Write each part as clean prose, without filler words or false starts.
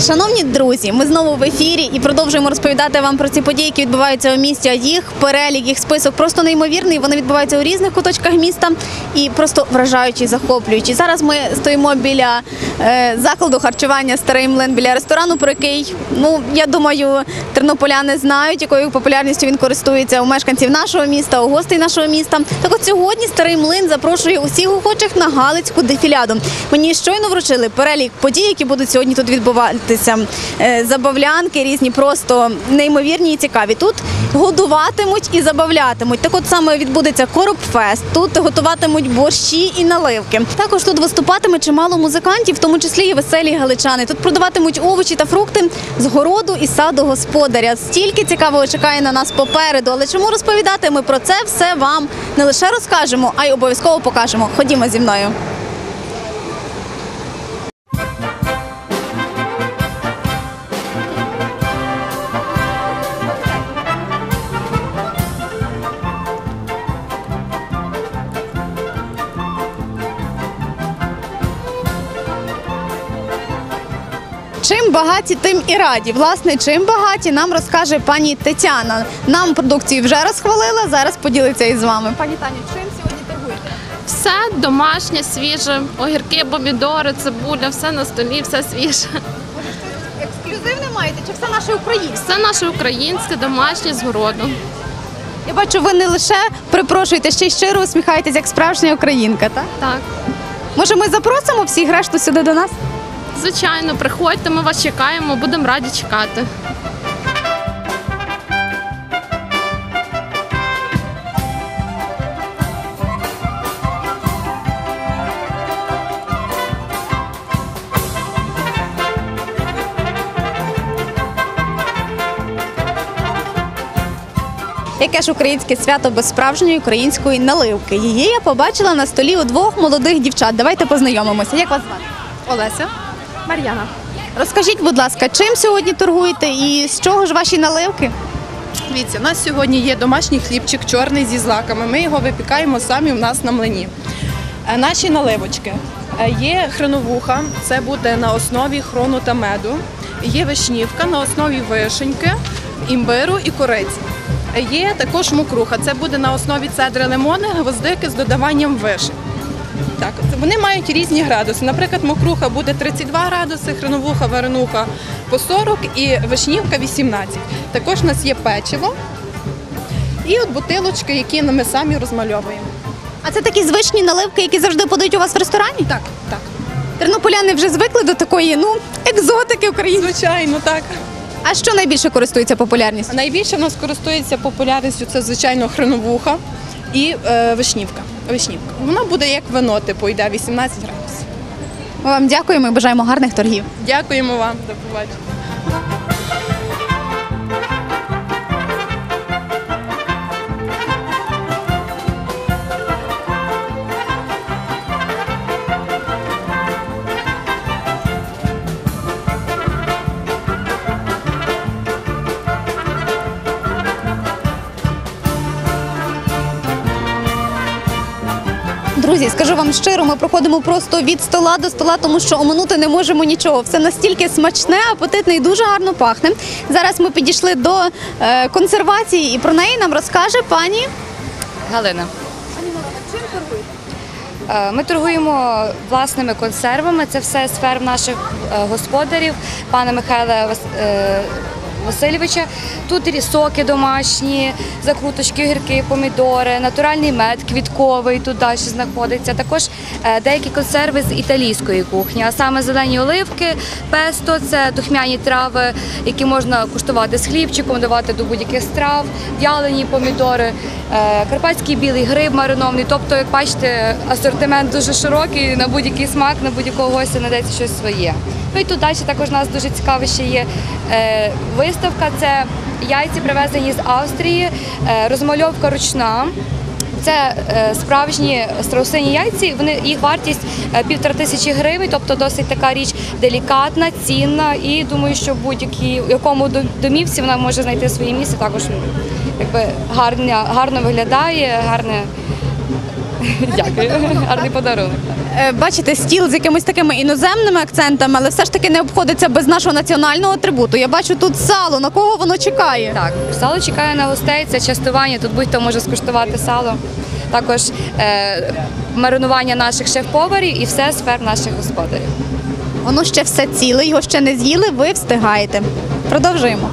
Шановні друзі, ми знову в ефірі і продовжуємо розповідати вам про ці події, які відбуваються у місті. А їх перелік, їх список просто неймовірний. Вони відбуваються у різних куточках міста і просто вражаючі, захоплюючі. Зараз ми стоїмо біля закладу харчування «Старий млин», біля ресторану, про який, я думаю, тернополяни знають, якою популярністю він користується у мешканців нашого міста, у гостей нашого міста. Так от сьогодні «Старий млин» запрошує усіх охочих на Галицьку дефіляду. Мені щойно вручили перелік подій, які будуть сьогодні тут відбуватися. Забавлянки різні, просто неймовірні і цікаві. Тут годуватимуть і забавлятимуть. Так от саме відбудеться коропфест, тут готуватимуть борщі і наливки. Також тут виступатиме чимало музикантів, в тому числі і веселі галичани. Тут продаватимуть овочі та фрукти з городу і саду господаря. Стільки цікавого чекає на нас попереду. Але чому розповідати? Ми про це все вам не лише розкажемо, а й обов'язково покажемо. Ходімо зі мною. Чим багаті, тим і раді. Власне, чим багаті, нам розкаже пані Тетяна. Нам продукцію вже розхвалила, зараз поділиться із вами. Пані Таню, чим сьогодні торгуєте? Все домашнє, свіже, огірки, помідори, цибуля, все на столі, все свіже. Може, щось ексклюзивне маєте, чи все наше українське? Все наше українське, домашнє, з городу. Я бачу, ви не лише припрошуєте, ще й щиро усміхаєтесь, як справжня українка, так? Так. Може, ми запросимо всіх решту сюди до нас? Звичайно, приходьте, ми вас чекаємо, будемо раді чекати. Яке ж українське свято без справжньої української наливки? Її я побачила на столі у двох молодих дівчат. Давайте познайомимося. Як вас звати? Олеся. Мар'яна. Розкажіть, будь ласка, чим сьогодні торгуєте і з чого ж ваші наливки? Дивіться, у нас сьогодні є домашній хлібчик чорний зі злаками. Ми його випікаємо самі у нас на млині. Наші наливочки. Є хреновуха, це буде на основі хрону та меду. Є вишнівка на основі вишеньки, імбиру і кориці. Є також мокруха, це буде на основі цедри лимони, гвоздики з додаванням вишень. Так, вони мають різні градуси. Наприклад, мокруха буде 32 градуси, хреновуха, варенуха по 40 і вишнівка 18. Також у нас є печиво і от бутилочки, які ми самі розмальовуємо. А це такі звичні наливки, які завжди подають у вас в ресторані? Так, так. Тернополяни вже звикли до такої, екзотики української. Звичайно, так. А що найбільше користується популярністю? Найбільше в нас користується популярністю це, звичайно, хреновуха і вишнівка. Вона буде як вино, йде 18 градусів. Ми вам дякуємо і бажаємо гарних торгів. Дякуємо вам, до побачення. Друзі, скажу вам щиро, ми проходимо просто від стола до стола, тому що оминути не можемо нічого. Все настільки смачне, апетитне і дуже гарно пахне. Зараз ми підійшли до консервації і про неї нам розкаже пані Галина. Пані Галина, чим торгуєте? Ми торгуємо власними консервами. Це все сфер наших господарів, пана Михайла Васильовича. Тут соки домашні, закруточки, огірки, помідори, натуральний мед, квітковий тут далі знаходиться. Також деякі консерви з італійської кухні, а саме зелені оливки, песто – це духмяні трави, які можна куштувати з хлібчиком, давати до будь-яких страв, в'ялені помідори, карпатський білий гриб маринований. Тобто, як бачите, асортимент дуже широкий, на будь-який смак, на будь-якого гостя знайдеться щось своє. Ну і тут далі також у нас дуже цікаве ще є виставка. Це яйці, привезені з Австрії, розмальовка ручна. Це справжні страусині яйці, їх вартість 1500 гривень, тобто досить така річ делікатна, цінна і думаю, що в будь-якому домівці вона може знайти своє місце, також гарно виглядає, Дякую. Гарний подарунок. Бачите, стіл з якимись такими іноземними акцентами, але все ж таки не обходиться без нашого національного атрибуту. Я бачу тут сало. На кого воно чекає? Так, сало чекає на гостей, це частування. Тут будь-хто може скуштувати сало. Також маринування наших шеф-поварів і все з ферм наших господарів. Воно ще все ціле, його ще не з'їли, ви встигаєте. Продовжуємо.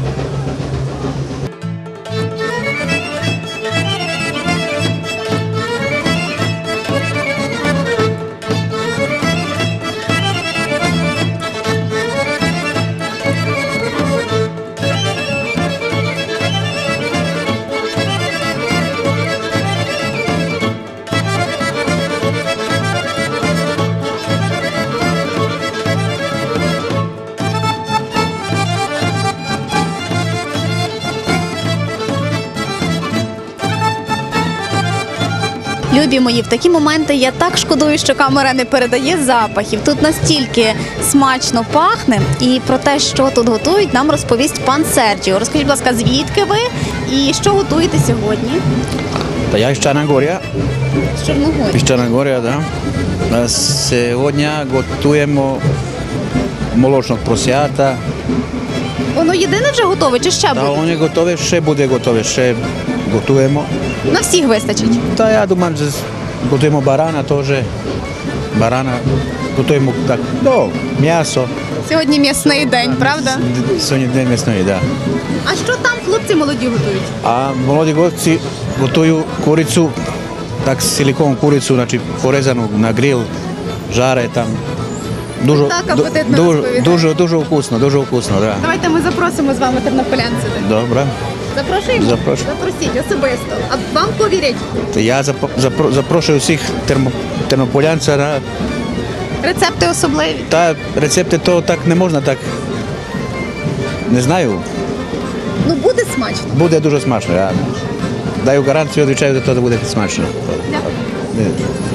Любі мої, в такі моменти я так шкодую, що камера не передає запахів. Тут настільки смачно пахне. І про те, що тут готують, нам розповість пан Серджіо. Розкажіть, будь ласка, звідки ви і що готуєте сьогодні? Та я із Чорногорія. З Чорногорії. Із Чорногорія, да. Сьогодні готуємо молочного поросята. Воно єдине вже готове чи ще Та буде? воно готове, ще буде готове, ще готуємо. На всіх вистачить. Та я думаю, що готуємо барана теж. Барана готуємо так, ну, м'ясо. Сьогодні м'ясний день, правда? Сьогодні день м'ясної, так. Да. А що там хлопці молоді готують? А молоді хлопці готують курицю, так силікон курицю, значить порезану на грил, жаре там. Дуже, Так апетитно розповідаєте. дуже вкусно, дуже вкусно, да. Давайте ми запросимо з вами тернополян сюди. Добре. Запрошуємо? Запрошую. Запросіть особисто. А вам повірять? То я запрошую всіх тернополянців на Рецепти особливі. та рецепти, то так не можна, так не знаю. Ну буде смачно. Буде дуже смачно. Я даю гарантію, відвічаю, що це буде смачно. Дякую.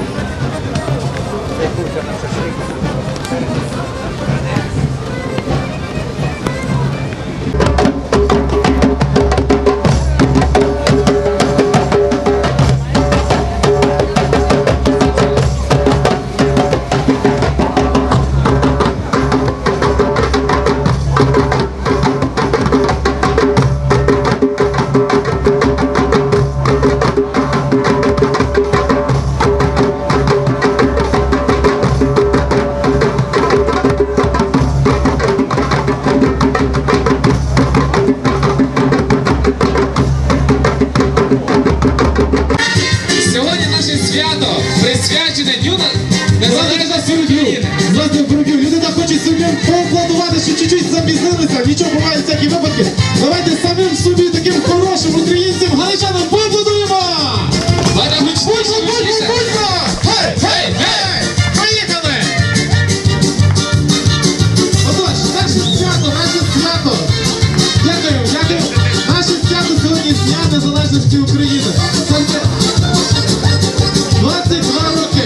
Сьогодні наше свято присвячене Дню Незалежності України. Здравствуйте, дорогі люди, так хочуть собі поаплодувати, що чуть-чуть запізнилися. Нічого, бувають всякі випадки. Давайте самим собі таким хорошим українцям, галичанам поаплодуємо! Давайте гучніше, гучніше. Гей, гей, гей! Поїхали! Отож, наше свято, наше свято! Дякую, дякую! Наше свято сьогодні з Дня Незалежності України. Це 22 роки.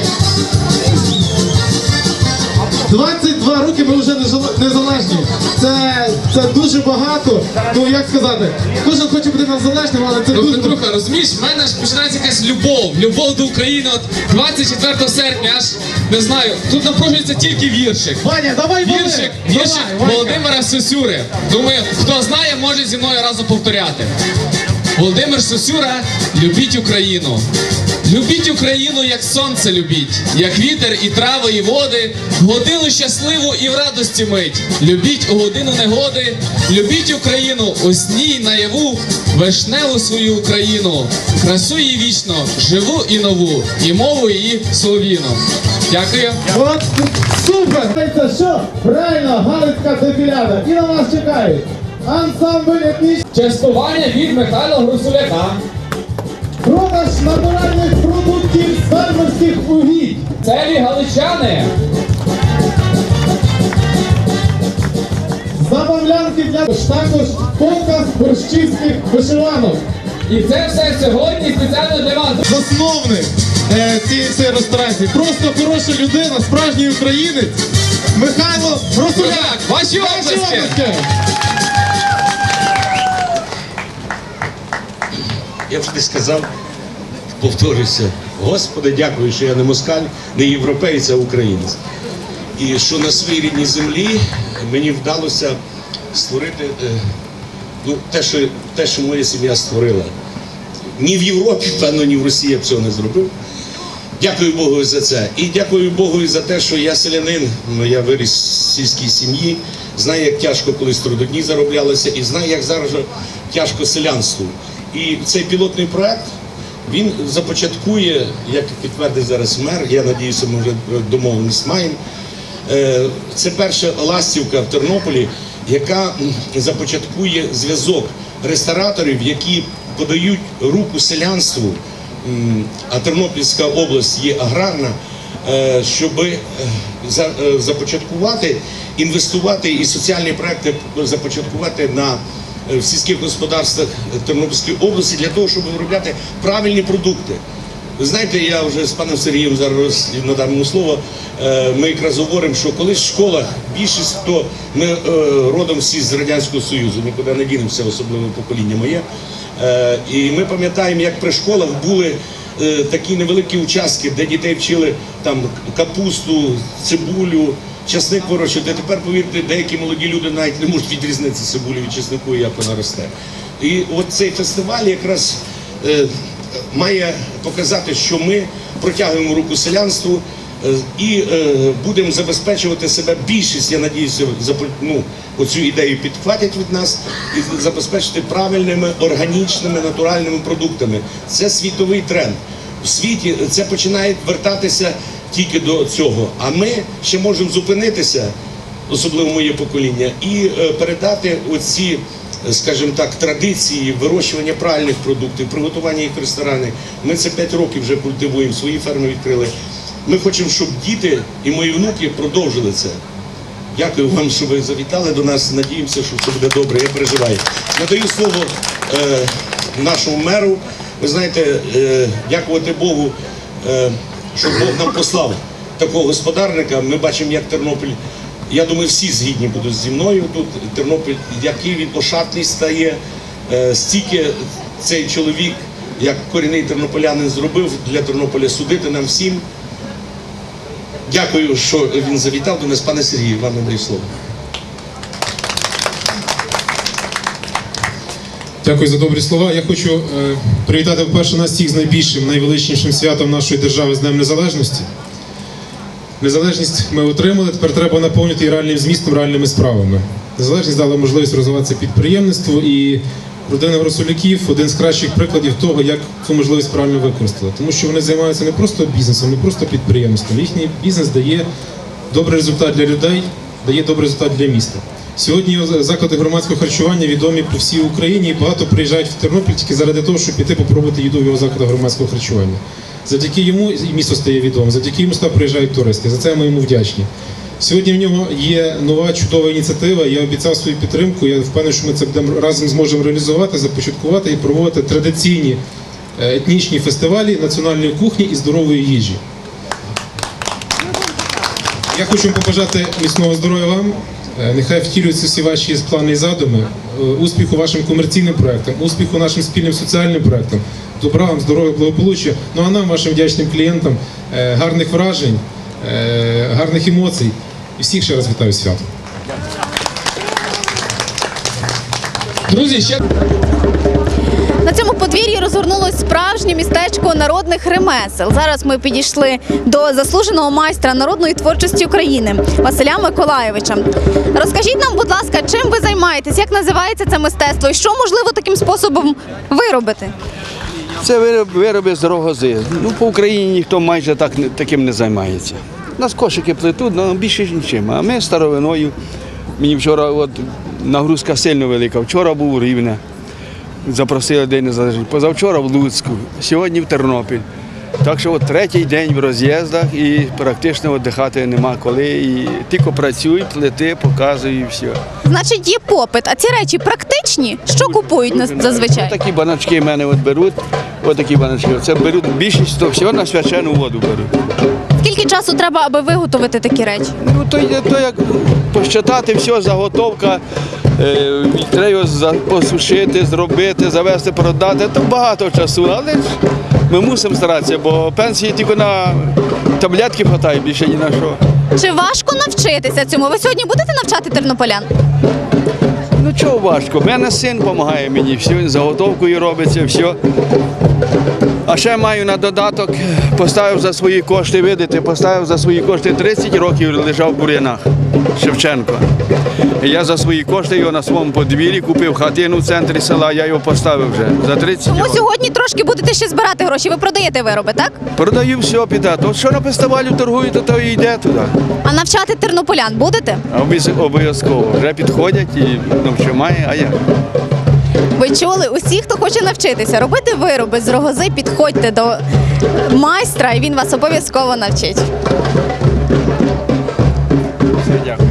22 роки ми вже незалежні. Це дуже багато. Ну як сказати, кожен хоче бути незалежним, але це Ну, дуже Петруха, розумієш, в мене ж починається якась любов до України. От 24 серпня, аж не знаю, тут напружується тільки віршик. Ваня, давай вали! Віршик Давай, Ванька. Володимира Сосюри. Думаю, хто знає, може зі мною разом повторяти. Володимир Сосюра, любіть Україну. Любіть Україну, як сонце любіть, як вітер і трави, і води, в годину щасливу і в радості мить. Любіть у годину негоди, любіть Україну у сні й наяву, вишневу свою Україну, красу її вічно, живу і нову, і мову її солов'їну. Дякую. От супер! Це що? Правильно, Галицька дефіляда. І на вас чекають. Ансамбль етнічний. Частування від Михайла Грусуляка. Продаж натуральних продуктів з фермерських угідь. Целі галичани. Забавлянки для також показ борщівських вишиванок. І це все сьогодні спеціально для вас. Засновник цієї реставрації. Просто хороша людина, справжній українець. Михайло Росуляк. Ваші оплески. Я вже не сказав, повторюся. Господи, дякую, що я не москаль, не європейець, а українець. І що на своїй рідній землі мені вдалося створити те, що моя сім'я створила. Ні в Європі, певно, ні в Росії я б цього не зробив. Дякую Богу за це. І дякую Богу за те, що я селянин, я виріс в сільській сім'ї, знаю, як тяжко колись трудодні зароблялося, і знаю, як зараз тяжко селянству. І цей пілотний проект, він започаткує, як підтвердив зараз мер, я сподіваюся, ми вже домовленість маємо. Це перша ластівка в Тернополі, яка започаткує зв'язок рестораторів, які подають руку селянству, а Тернопільська область є аграрна, щоб започаткувати, інвестувати і соціальні проекти започаткувати в сільських господарствах Тернопільської області для того, щоб виробляти правильні продукти. Ви знаєте, я вже з паном Сергієм зараз надам йому слово, ми якраз говоримо, що колись в школах більшість, хто ми родом всі з Радянського Союзу, нікуди не дінемося, особливо покоління моє, і ми пам'ятаємо, як при школах були такі невеликі участки, де дітей вчили там капусту, цибулю, часник вирощувати. Тепер, повірте, деякі молоді люди навіть не можуть відрізнити цибулю від часнику, як вона росте. І от цей фестиваль якраз має показати, що ми протягуємо руку селянству і будемо забезпечувати себе. Більшість, я сподіваюся, оцю ідею підхватять від нас і забезпечити правильними, органічними, натуральними продуктами. Це світовий тренд. У світі це починає вертатися тільки до цього. А ми ще можемо зупинитися, особливо моє покоління, і передати оці, скажімо так, традиції вирощування правильних продуктів, приготування їх в ресторани. Ми це 5 років вже культивуємо, свої ферми відкрили. Ми хочемо, щоб діти і мої внуки продовжили це. Дякую вам, що ви завітали до нас. Надіємося, що все буде добре. Я переживаю. Надаю слово нашому меру. Ви знаєте, дякувати Богу, що Бог нам послав такого господарника. Ми бачимо, як Тернопіль, я думаю, всі згідні будуть зі мною тут. Тернопіль, який він ошатний стає, стільки цей чоловік, як корінний тернополянин, зробив для Тернополя, судити нам всім. Дякую, що він завітав до нас. Пане Сергію, вам надаю слово. Дякую за добрі слова. Я хочу привітати, по-перше, нас всіх з найбільшим, найвеличнішим святом нашої держави, з Днем Незалежності. Незалежність ми отримали, тепер треба наповнити її реальним змістом, реальними справами. Незалежність дала можливість розвиватися підприємництву, і родина Гросуляків – один з кращих прикладів того, як цю можливість правильно використали. Тому що вони займаються не просто бізнесом, не просто підприємством. Їхній бізнес дає добрий результат для людей, дає добрий результат для міста. Сьогодні заклади громадського харчування відомі по всій Україні, і багато приїжджають в Тернопіль тільки заради того, щоб піти попробувати їду в його закладах громадського харчування. Завдяки йому і місто стає відомим, завдяки йому сюди приїжджають туристи. За це ми йому вдячні. Сьогодні в нього є нова чудова ініціатива. Я обіцяв свою підтримку. Я впевнений, що ми це разом зможемо реалізувати, започаткувати і проводити традиційні етнічні фестивалі національної кухні і здорової їжі. Я хочу вам побажати міцного здоров'я вам. Нехай втілюються всі ваші плани і задуми, успіху вашим комерційним проектам, успіху нашим спільним соціальним проектам, добра вам, здоров'я, благополуччя, ну а нам, вашим вдячним клієнтам, гарних вражень, гарних емоцій. І всіх ще раз вітаю з святом. Друзі, ще... На цьому подвір'ї розгорнулось справжнє містечко народних ремесел. Зараз ми підійшли до заслуженого майстра народної творчості України Василя Миколайовича. Розкажіть нам, будь ласка, чим ви займаєтесь, як називається це мистецтво і що можливо таким способом виробити? Це вироби з рогози. Ну, по Україні ніхто майже таким не займається. У нас кошики плетуть, але більше нічим. А ми старовиною. Мені вчора нагрузка сильно велика. Вчора був у Рівне. Запросили День Незалежності. Позавчора в Луцьку, сьогодні в Тернопіль. Так що третій день в роз'їздах і практично віддихати нема коли. І тільки працюй, плети, показуй і все. Значить, є попит. А ці речі практичні? Що купують зазвичай? Такі баночки в мене беруть, отакі баночки. Це беруть більшість, то всього на свячену воду беруть. Скільки часу треба, аби виготовити такі речі? Ну, то як посчитати все, заготовка, треба його посушити, зробити, завести, продати, то багато часу, але ми мусимо старатися, бо пенсії тільки на таблетки вистачає, більше ні на що. Чи важко навчитися цьому? Ви сьогодні будете навчати тернополян? Ну чого важко? У мене син допомагає мені, все, заготовкою робиться, все. А ще маю на додаток, поставив за свої кошти, видите, поставив за свої кошти 30 років лежав в бур'янах, Шевченко. І я за свої кошти його на своєму подвір'ї купив хатину в центрі села, я його поставив вже за 30 Тому років. сьогодні трошки будете ще збирати гроші. Ви продаєте вироби, так? Продаю все, піде. То що на фестивалі торгують, то і йде туди. А навчати тернополян будете? Обов'язково. Вже підходять і що має, а як? Ви чули? Усі, хто хоче навчитися робити вироби з рогози, підходьте до майстра, і він вас обов'язково навчить. Все, дякую.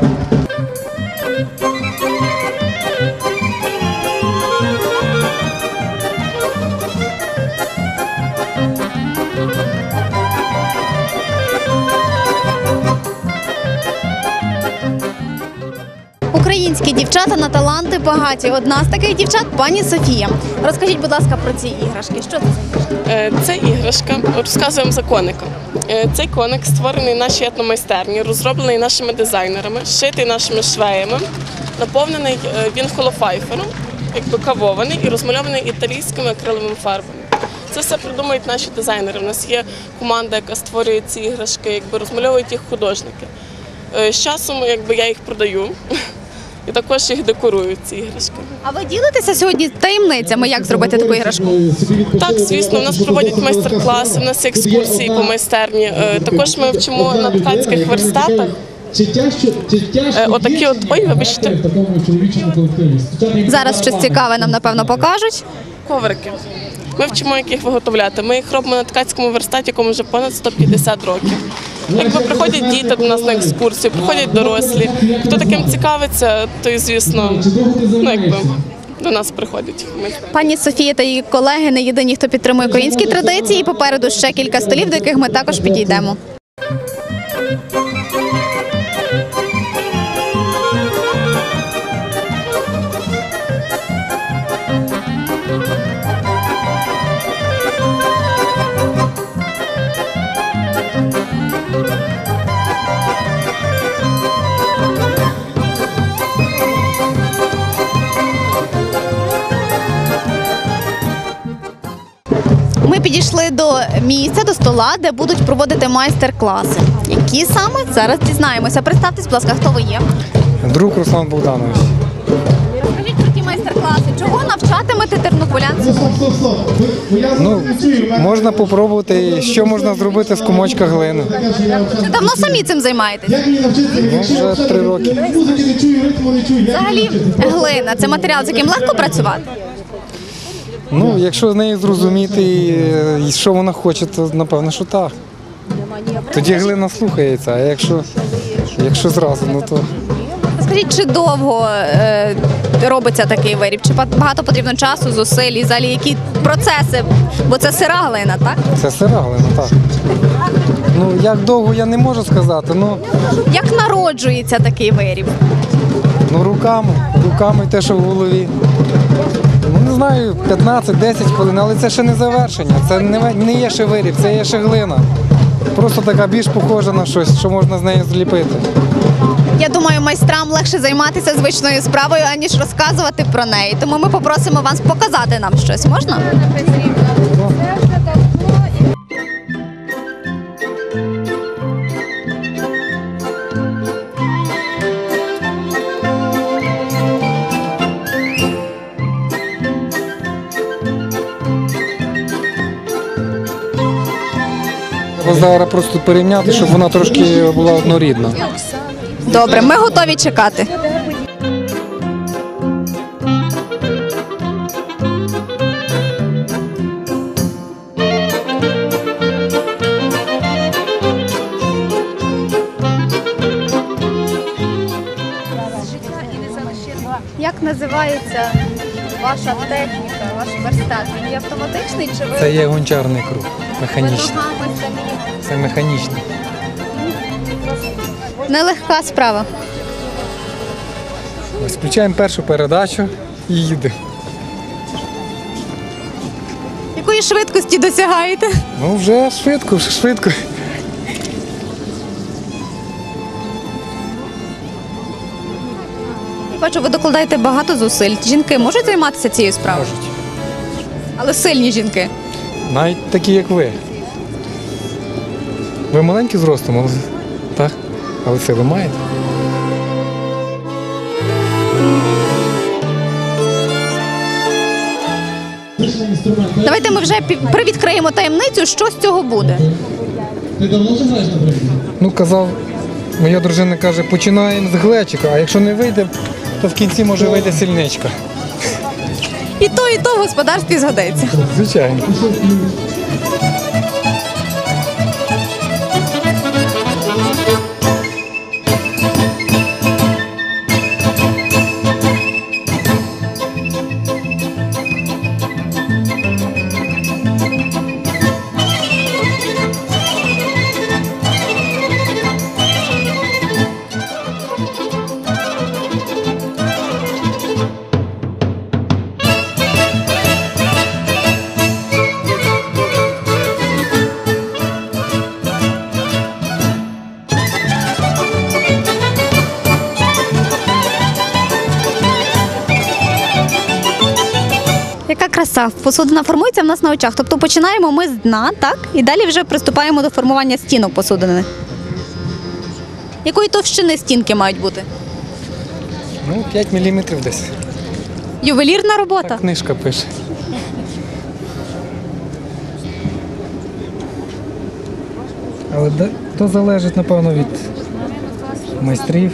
Українські дівчата на таланти багаті. Одна з таких дівчат – пані Софія. Розкажіть, будь ласка, про ці іграшки. Що це за іграшки? Це іграшка. Розказуємо за коника. Цей коник створений в нашій етномайстерні, розроблений нашими дизайнерами, шитий нашими швеями, наповнений він холофайфером, якби кавований і розмальований італійськими акриловими фарбами. Це все придумують наші дизайнери. У нас є команда, яка створює ці іграшки, якби розмальовують їх художники. З часом я їх продаю. І також їх декорують, ці іграшки. А ви ділитеся сьогодні таємницями, як зробити таку іграшку? Так, звісно, у нас проводять майстер-класи, у нас є екскурсії по майстерні. Також ми вчимо на ткацьких верстатах. Отакі от, ой, вибачте. Зараз щось цікаве нам, напевно, покажуть. Коврики. Ми вчимо, як їх виготовляти. Ми їх робимо на ткацькому верстаті, якому вже понад 150 років. Якби приходять діти до нас на екскурсію, приходять дорослі. Хто таким цікавиться, то, звісно, до нас приходять. Пані Софія та її колеги не єдині, хто підтримує українські традиції. Попереду ще кілька столів, до яких ми також підійдемо. Ми підійшли до місця, до стола, де будуть проводити майстер-класи. Які саме? Зараз дізнаємося. Представтесь, будь ласка, хто ви є? Друг Руслан Богданович. Розкажіть про ті майстер-класи. Чого навчатимете тернополян? Ну, можна попробувати, що можна зробити з комочка глини. Ви давно самі цим займаєтесь? Ну, вже 3 роки. Взагалі, глина – це матеріал, з яким легко працювати? Ну, якщо з нею зрозуміти, і що вона хоче, то напевно, що так. Тоді глина слухається, а якщо зразу, ну то... Скажіть, чи довго робиться такий виріб? Чи багато потрібно часу, зусиль і взагалі які процеси? Бо це сира глина, так? Це сира глина, так. Ну, як довго я не можу сказати, ну... Як народжується такий виріб? Ну, руками те, що в голові. Ну, не знаю, 15-10 хвилин, але це ще не завершення. Це не є ще виріб, це є ще глина. Просто така більш похожа на щось, що можна з нею зліпити. Я думаю, майстрам легше займатися звичною справою, аніж розказувати про неї. Тому ми попросимо вас показати нам щось. Можна? Зараз просто порівняти, щоб вона трошки була однорідна. Добре, ми готові чекати. Як називається ваша техніка, ваш верстат? Він є автоматичний чи ви? Це є гончарний круг, механічний. руками самі? Це механічний. Нелегка справа. Ось включаємо першу передачу і їдемо. Якою якої швидкості досягаєте? Ну вже швидко. Бачу, ви докладаєте багато зусиль. Жінки можуть займатися цією справою? Можуть. Але сильні жінки. Навіть такі, як ви. Ви маленькі зростом, але так, але сили маєте. Давайте ми вже привідкриємо таємницю, що з цього буде. Ти давно вже граєш на бригі? Ну, казав, моя дружина каже, починаємо з глечика, а якщо не вийде, то в кінці може вийде сільничка. І то в господарстві згодиться. Звичайно. Яка краса. Посудина формується в нас на очах. Тобто починаємо ми з дна, так? І далі вже приступаємо до формування стінок посудини. Якої товщини стінки мають бути? Ну, 5 мм десь. Ювелірна робота? Так книжка пише. Але то залежить, напевно, від майстрів.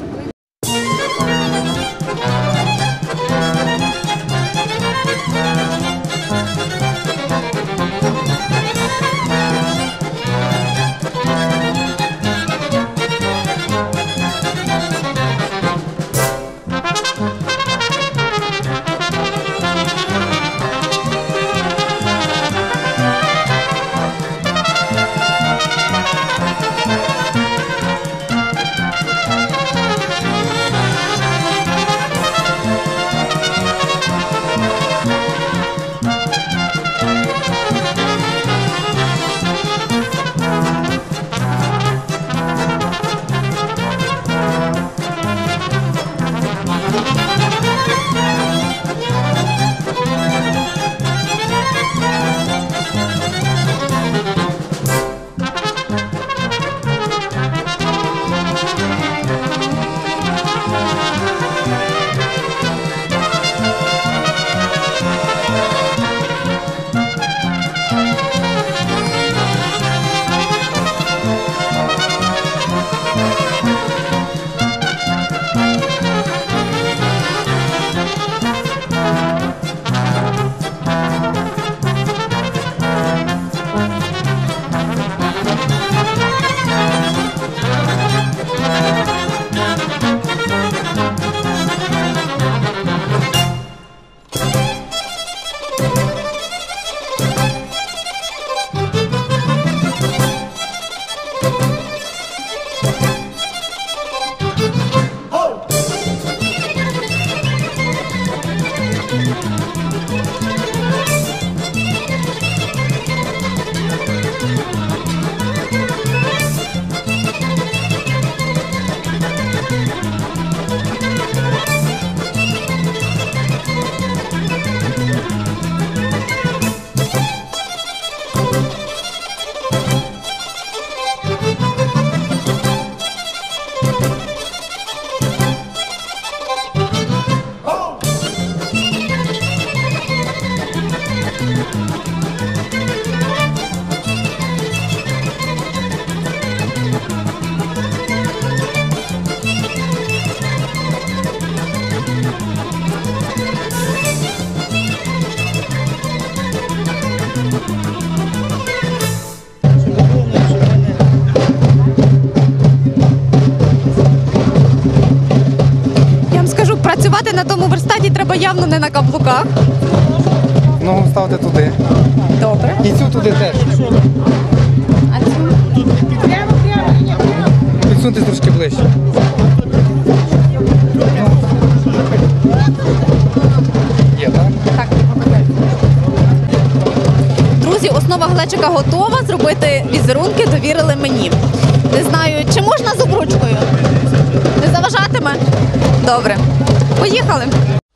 Працювати на тому верстаті треба явно не на каблуках. Ногу ставте туди. Добре. І цю туди теж. А цю? Підсуньте трошки ближче. Є, так? Так. глечика готова, зробити візерунки довірили мені. Не знаю, чи можна з обручкою? Не заважатиме? Добре. Поїхали.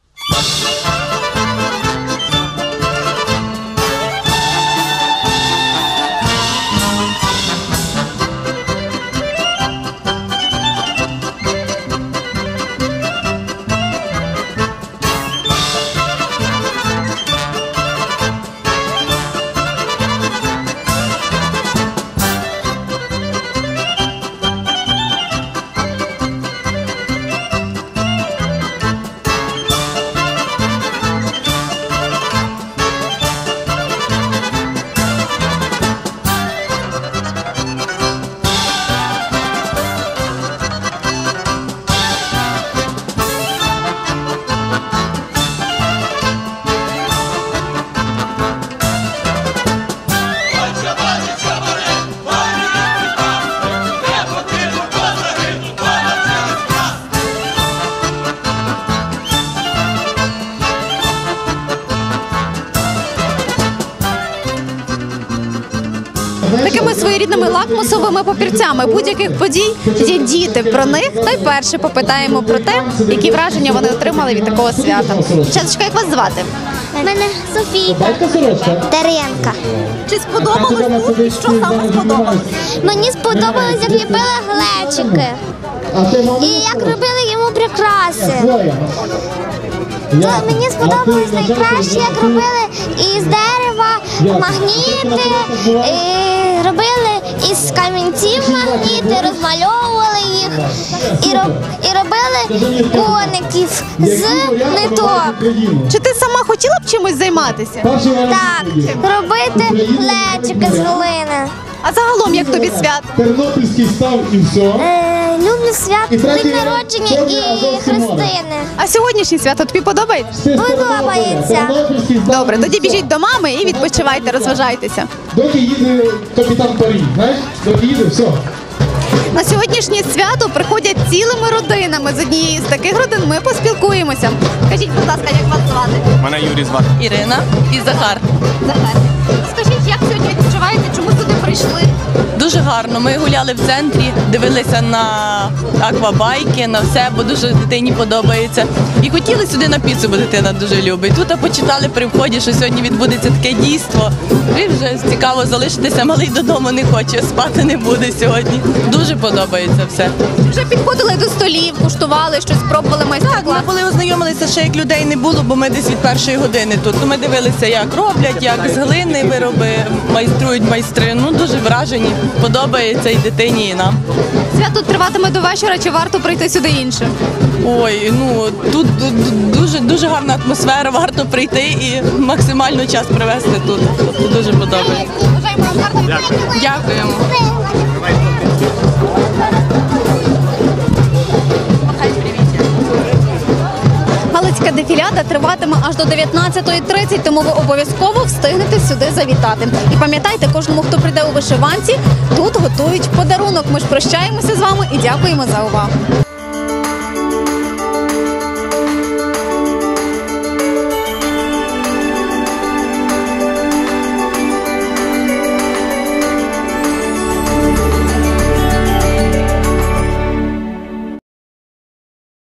Такими своєрідними лакмусовими папірцями будь-яких подій є діти. Про них найперше попитаємо про те, які враження вони отримали від такого свята. Дівчаточка, як вас звати? Мене Софійка Дар'янка. Чи сподобалось тут? І що саме сподобалось? Мені сподобалось, як ліпили глечики і як робили йому прикраси. Мені сподобалось найкраще, як робили із дерева магніти, робили із камінців магніти, розмальовували їх і робили коників з ниток. Чи ти сама хотіла б чимось займатися? Так, робити глечики з глини. А загалом, як тобі свято? Тернопільський став і все. Люблю свято, день народження і хрестини. А сьогоднішнє свято тобі подобається? Подобається. Добре, тоді біжіть до мами і відпочивайте, розважайтеся. Доки їде капітан Парі, знаєш? Доки їде, все. На сьогоднішнє свято приходять цілими родинами. З однією з таких родин ми поспілкуємося. Скажіть, будь ласка, як вас звати? Мене Юрій звати. Ірина і Захар. Захар. Скажіть, як сьогодні відпочиваєте? Чому сюди прийшли? Дуже гарно. Ми гуляли в центрі, дивилися на аквабайки, на все, бо дуже дитині подобається. І хотіли сюди на піцу, бо дитина дуже любить. Тут почитали при вході, що сьогодні відбудеться таке дійство. І вже цікаво залишитися, малий додому не хоче, спати не буде сьогодні. Дуже подобається все. Вже підходили до столів, куштували щось, пробували майстер-клас? Так, ми були ознайомилися, ще як людей не було, бо ми десь від першої години тут. Ми дивилися, як роблять, як з глини вироби майструють майстри. Ну, дуже вражені. Подобається і дитині, і нам. Свято триватиме до вечора, чи варто прийти сюди інше? Ой, ну тут дуже гарна атмосфера, варто прийти і максимально час провести тут. Тобто дуже подобається. Бажаємо вам гарного дня. Дякуємо. Галицька дефіляда триватиме аж до 19:30, тому ви обов'язково встигнете сюди завітати. І пам'ятайте, кожному, хто прийде у вишиванці, тут готують подарунок. Ми ж прощаємося з вами і дякуємо за увагу.